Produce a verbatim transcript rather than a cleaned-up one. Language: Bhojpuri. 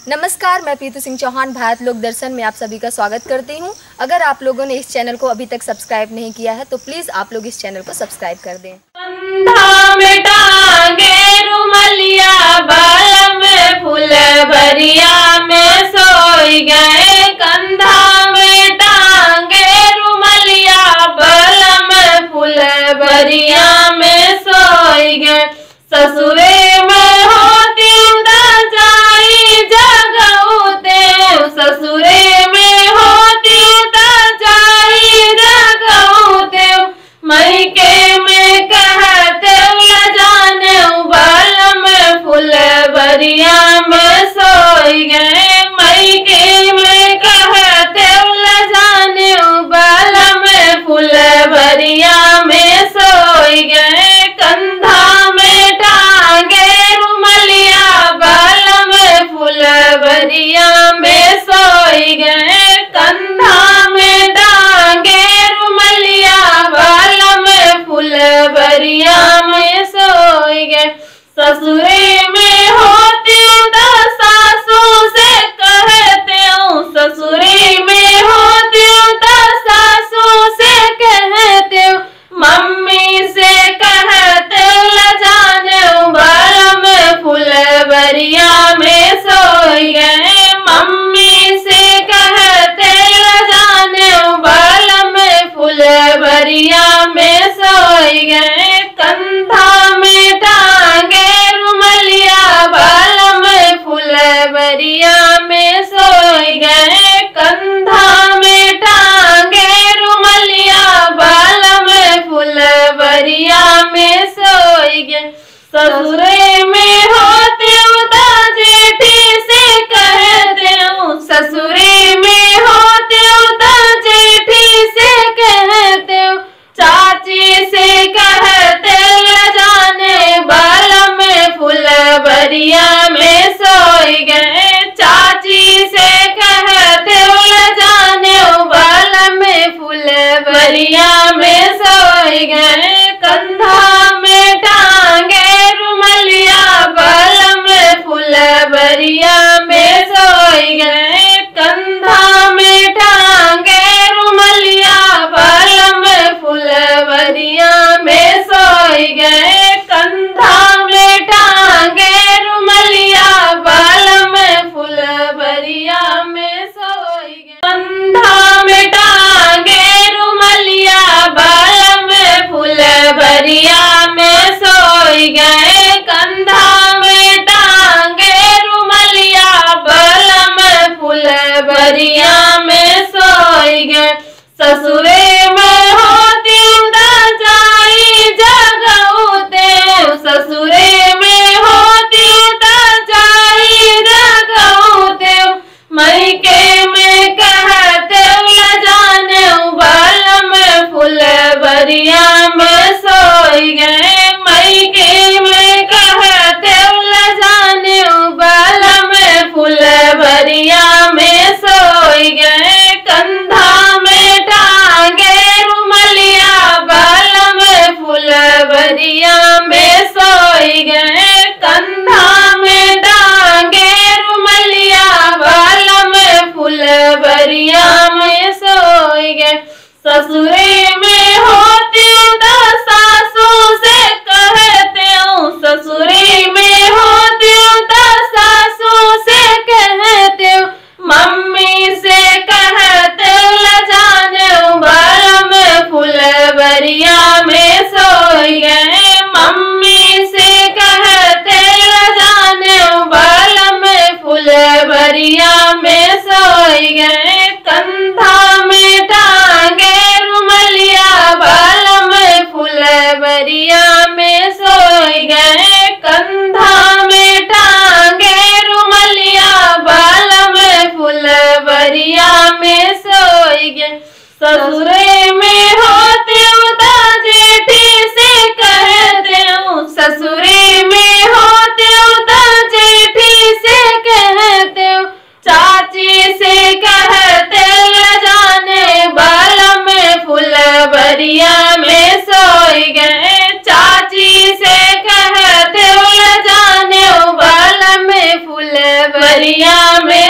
नमस्कार, मैं प्रीति सिंह चौहान भारत लोक दर्शन में आप सभी का स्वागत करती हूं। अगर आप लोगों ने इस चैनल को अभी तक सब्सक्राइब नहीं किया है तो प्लीज आप लोग इस चैनल को सब्सक्राइब कर दें। कंधा में टांगे रुमलिया, बाल में फूल भरिया में सोई गए। कंधा में टांगे रुमलिया, बाल में फूल भरिया में सोई गए। ससुरे में होती जाई जगऊते, ससुरे में होती जाई जगऊते। मैके में कहते जाने, बाल में फूल भरिया में सोई गए। मैके में कहते जाने, बाल में फूल भरिया में सोई गए। कंधा में टांगे रुमलिया, बाल में फूल भरिया में सोई गए। कंधा में टांगे रुमलिया, बाल में फूल भरिया में सोई गए। ससुरे में होती तो सासू से कहते हूँ, ससुरे में होती तो सासू से कहते हूँ। मम्मी से कहते जाने, बाल में फूल भरिया में सोई गए। मम्मी से कहते जाने, बाल में फूल भरिया में सोई गए। कंधा में टांगे रुमलिया, बाल में फूल भरिया में सोई गए। कंधा में टांगे रुमलिया, बाल में फूल भरिया में सोई गए। ससुरे में होते तो जेठी से कहते हूँ, ससुरे में होते तो जेठी से कहते हूँ। चाची से कहते जाने, बाल में फूल भरिया में सोई गए। चाची से कहते जाने, बाल में फूल भरिया में सोई गए। कंधा में टांगे रुमलिया, बाल में फूल भरिया में सोई गए। कंधा में टांगे रुमलिया, बाल में फूल भरिया में सोई गए। कंधा में टांगे रुमलिया, बाल में फूल भरिया में सोई गए। कंधा में टांगे रुमलिया, बाल में फूल भरिया में सोई गए। कंधा में टांगे रुमलिया, बाल में फूल भरिया में सोई गए। ससुरे में होती जाई जगऊते, ससुरे में होती जाई जगऊते। मैके में कहते जाने, बाल में फूल भरिया में सोई गए। मैके में कहते जाने, बाल में फूल भरिया में सोई गए। कंधा में टांगे रुमलिया, बाल में फूल भरिया में सोई गए। कंधा में टांगे रुमलिया, बाल में फूल भरिया में सोई गए। ससुरे में होती तो सासू से कहते हूँ, ससुरे में होती तो सासू से कहते हूँ। मम्मी से कहते जाने, बाल में फूल भरिया में सोई गए। मम्मी से कहते जाने, बाल में फूल भरिया में सोई गए। कंधा में टांगे रुमलिया, में